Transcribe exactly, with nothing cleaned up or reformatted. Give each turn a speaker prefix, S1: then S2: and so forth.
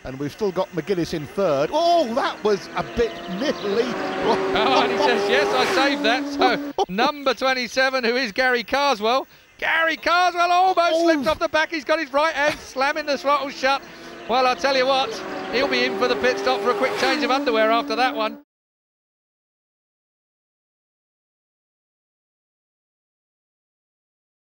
S1: and we've still got McGuinness in third. Oh, that was a bit nipply.
S2: Oh, and he says, yes, I saved that. So, number twenty-seven, who is Gary Carswell. Gary Carswell almost
S1: oh.
S2: slipped off the back. He's got his right hand slamming the throttle shut. Well, I'll tell you what, he'll be in for the pit stop for a quick change of underwear after that one.